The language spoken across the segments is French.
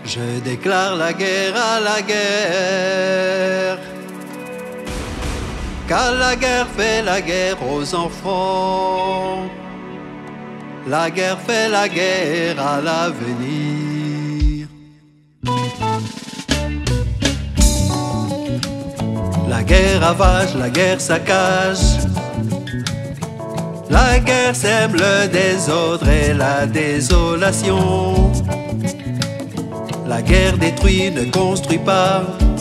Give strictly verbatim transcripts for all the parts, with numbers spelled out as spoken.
Je déclare la guerre à la guerre, car la guerre fait la guerre aux enfants. La guerre fait la guerre à l'avenir. La guerre ravage, la guerre saccage. La guerre sème le désordre et la désolation. La guerre détruit, ne construit pas.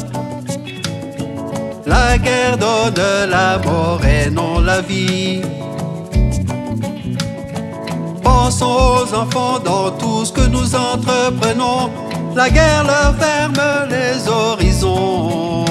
La guerre donne la mort et non la vie. Pensons aux enfants dans tout ce que nous entreprenons. La guerre leur ferme les horizons.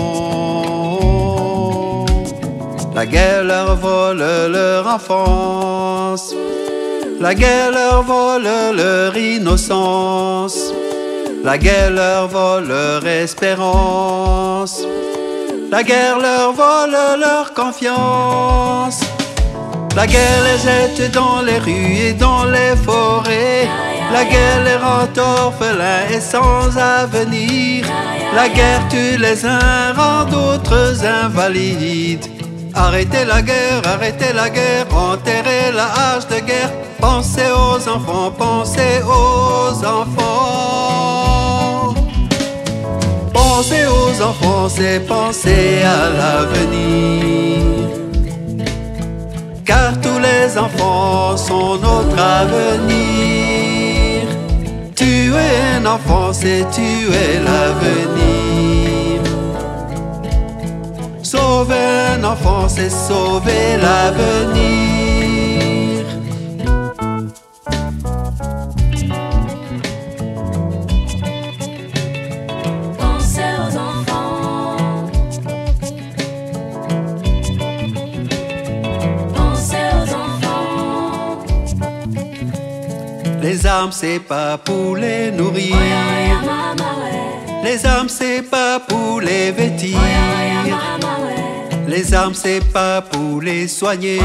La guerre leur vole leur enfance. La guerre leur vole leur innocence. La guerre leur vole leur espérance. La guerre leur vole leur confiance. La guerre les jette dans les rues et dans les forêts. La guerre les rend orphelins et sans avenir. La guerre tue les uns, rend d'autres invalides. Arrêtez la guerre, arrêtez la guerre, enterrez la hache de guerre. Pensez aux enfants, pensez aux enfants. Pensez aux enfants, c'est penser à l'avenir. Car tous les enfants sont notre avenir. Tuer un enfant, c'est tuer l'avenir. Sauver un enfant, c'est sauver l'avenir. Pensez aux enfants. Pensez aux enfants. Les armes, c'est pas pour les nourrir. Les armes, c'est pas pour les vêtir. Les armes, c'est pas pour les soigner.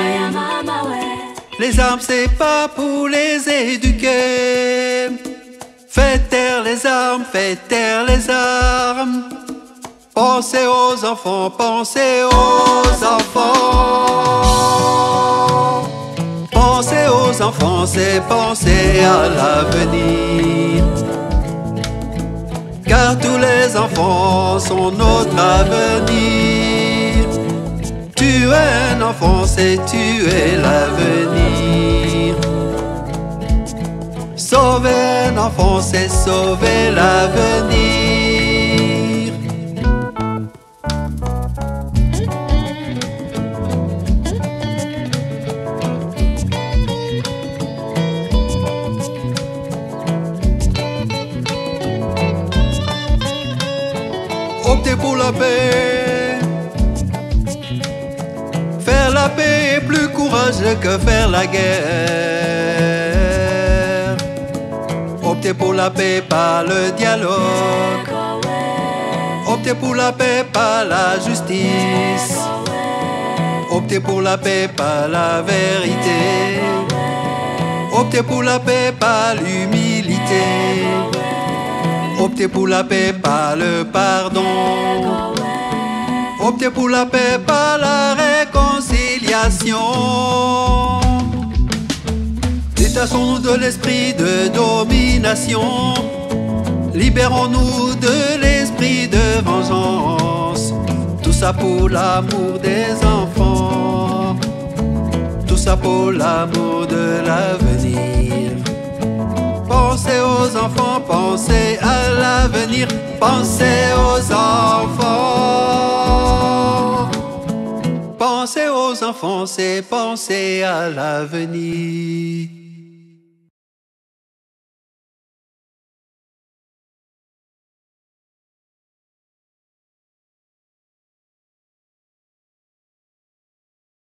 Les armes, c'est pas pour les éduquer. Faites taire les armes, faites taire les armes. Pensez aux enfants, pensez aux enfants. Pensez aux enfants, c'est penser à l'avenir. Car tous les enfants sont notre avenir. Tuer un enfant, c'est tuer l'avenir. Sauver un enfant, c'est sauver l'avenir. Optez pour la paix. Faire la paix est plus courageux que faire la guerre. Optez pour la paix, pas le dialogue. Optez pour la paix, pas la justice. Optez pour la paix, pas la vérité. Optez pour la paix, pas l'humilité. Optez pour la paix, pas le pardon. Optez pour la paix, pas la réconciliation. Détachons-nous de l'esprit de domination. Libérons-nous de l'esprit de vengeance. Tout ça pour l'amour des enfants. Tout ça pour l'amour de l'avenir. Pensez aux enfants, pensez à l'avenir. Pensez aux enfants. Pensez aux enfants, c'est penser à l'avenir.